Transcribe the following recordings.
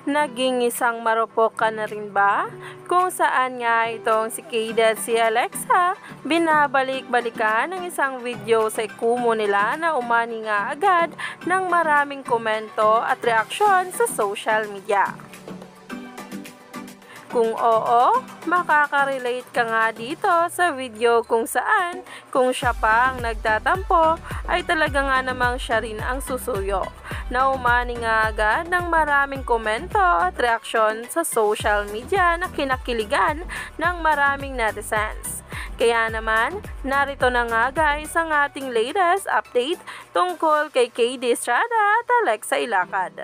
Naging isang marupok ka na rin ba? Kung saan nga itong si Kayde at si Alexa binabalik-balikan ng isang video sa ikumo nila na umani nga agad ng maraming komento at reaksyon sa social media. Kung oo, makaka-relate ka nga dito sa video kung saan kung siya pa ang nagtatampo ay talaga nga namang siya rin ang susuyo. Na umani nga agad ng maraming komento at reaksyon sa social media na kinakiligan ng maraming netizens. Kaya naman, narito na nga guys ang ating latest update tungkol kay Kayde Estrada at Alexa Ilacad.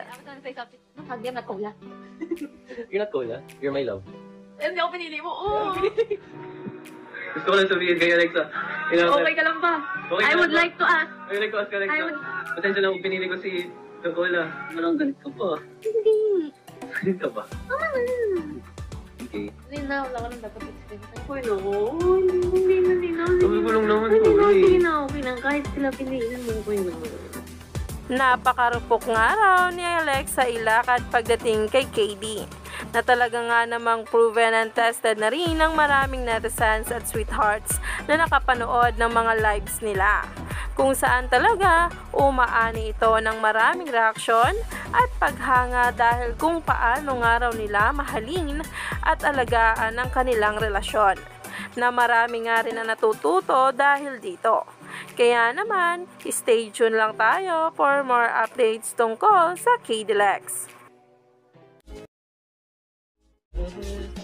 You're not Cola. You're my love. Hindi ako pinili mo. Oo. Gusto ko lang sabihin kay Alexa. Okay ka lang ba? Okay I ka would lang ba? like to ask. I would like to ask Alexa. I would- Pasensya na kung pinili ko si Cola. Parang galit ka pa. Hindi. Galit ka ba? Tama na. Okay. Hindi na. Wala ka nang dapat explain. Okay na. Hindi na. Sabi ko lang naman ko. Sige na. Okay na. Kahit sila piliin mo. Okay na. Napakarupok nga raw ni Alexa Ilacad pagdating kay Kayde, na talaga nga namang proven and tested na rin ng maraming netizens at sweethearts na nakapanood ng mga lives nila, kung saan talaga umaani ito ng maraming reaksyon at paghanga dahil kung paano nga raw nila mahalin at alagaan ang kanilang relasyon, na marami nga rin na natututo dahil dito. Kaya naman, stay tuned lang tayo for more updates tungkol sa Kayde Lex.